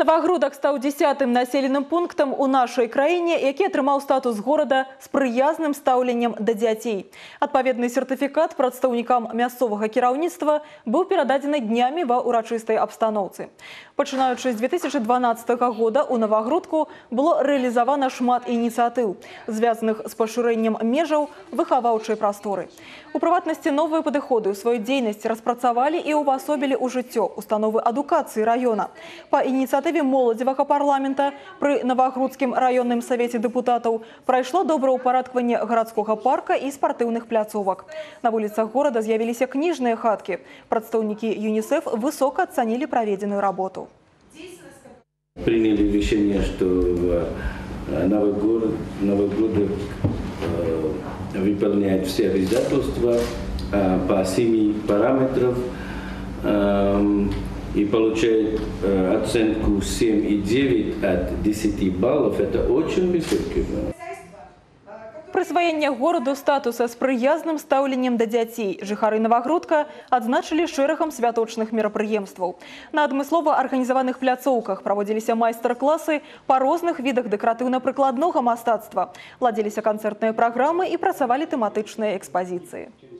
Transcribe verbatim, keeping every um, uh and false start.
Новагрудак стаў дзесятым населеным пунктам у нашай краіне, які атрымаў статус горада з прыязным стаўленнем да дзяцей. Адпаведны сертыфікат прадстаўнікам мясцовага кіраўніцтва быў перададзены днямі ва ўрачыстай абстаноўцы. Пачынаючы з две тысячи дванаццатага года у Новагрудку было рэалізавана шмат ініцыятыў, звязаных з пашырэннем межаў выхаваўчай прасторы. У прыватнасці, новыя падыходы ў сваёй дзейнасці распрацавалі і ўвасобілі ў жыццё установы адукацыі раёна. Па ініцыятыве моладзевага парламента пры Новагрудскім раённым савеце дэпутатаў прайшло добраўпарадкаванне гарадскога парка і спартыўных пляцовак. На вуліцах горада з'явіліся кніжныя хаткі. Прадстаўнікі ЮНИСЕФ высока ацанілі праведзеную работу. Приняли решение, что Новогрудок выполняет все обязательства по семи параметров и получает оценку семь и девять от десяти баллов. Это очень высокий балл. Прысваенне гораду статуса з прыязным стаўленнем да дзяцей жыхары Новагрудка адзначылі шэрагам святочных мерапрыемстваў. На адмыслова арганізаваных пляцоўках праводзіліся майстар-класы па розных відах дэкаратыўна-прыкладнога мастацтва, ладзіліся канцэртныя праграмы і працавалі тэматычныя экспазіцыі.